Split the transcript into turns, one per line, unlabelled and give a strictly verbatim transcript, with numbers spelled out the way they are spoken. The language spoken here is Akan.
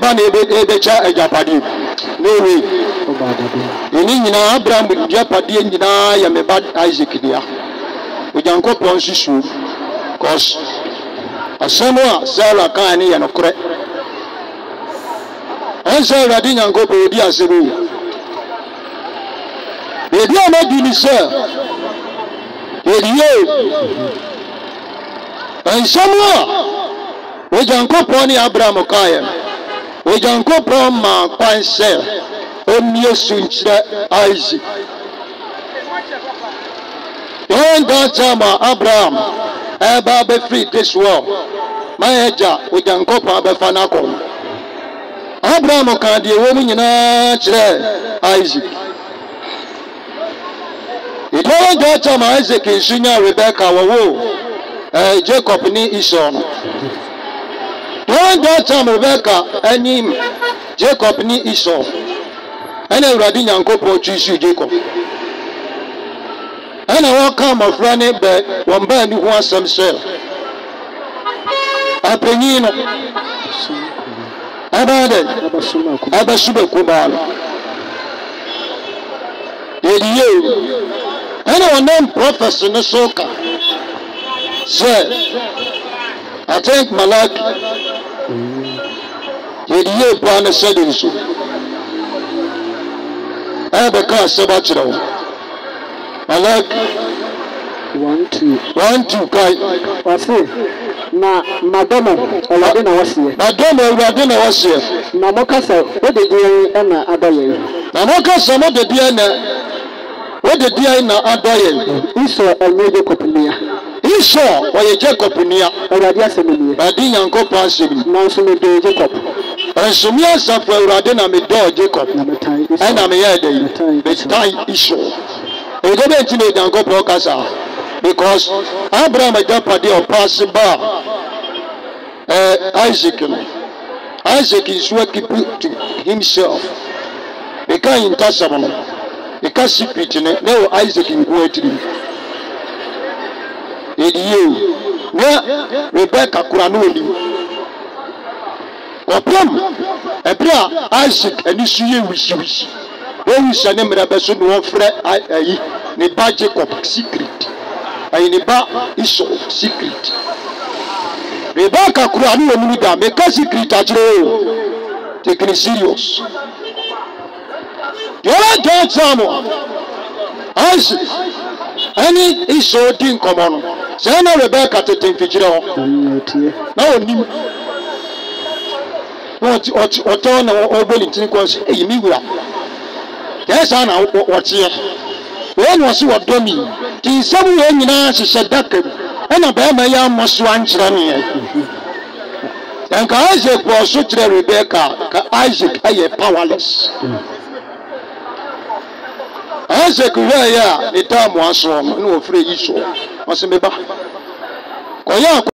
aba na ebe ebe cha ejapade no way eni nyina Abraham ejapade nyina ya me bad Isaac dia Ojankopon susu cause asemo a Sarah kan ne ya no kore ansa urade Nyankopon odi asebo ebi ama di ni se ediye ansemo a Ojankopon ni Abraham kaye Ojankopon ma kwanse omie sunchire Isaac. Don't that time Abraham eba be free this world my eja Ojankopon be fanako Abraham kan de wo mu nyina kire Isaac. It don't that time Isaac insunya Rebecca wo eh Jacob ni Esau no. Don't that time Rebecca any Jacob ni Esau ana urade Nyankopon choose Jacob ana waka mafra ne be wamba ni ho asem se apenyi no abade abasube kuba no dediye ana wonem prophecy no soka se I think Malaki dediye pa na sedin so ebe ka seba chiro Malaki
one two
one two kai
wase na madomo olade na wase
madomo olade na wase
na mokasa odedie na adoye
na mokasa mo dedie na odedie na adoye
iso elmeje kopunia
iso oye Jacob nia
olade asemini
adi Nyankopon asemi
na so me de Jacob
Resumia safu urade na me do Jacob
na metai
ana me yede metai iso Edebe ntine Nyankopon kasa because Abraham ejapade o pass ba eh Isaac no Isaac is working to himself e kan intasam no e ka secret ne no Isaac nko atiri ediye na Rebecca kura no oni opam ebra Isaac ani suye wisiwisi o wisa ne mra so no frɛ ayi ne ba Jacob secret ayi ne ba Esau secret Rebecca kura no oni da me ka secret ajiro take it serious you don't tell Isaac any Esau din komo no say na Rebecca tete mfijire ho na oni what what what on obeli tin ko say eyi mi wura yes ana wotie when was what domi ti sabu we nyina hyehyɛ daka ɛna ba ma ya moso ankyerɛ ne dan ka Isaac po so kyerɛ Rebecca ka Isaac aye powerless Isaac we ya ne tamu aso no no ofre Esau o se meba ko ya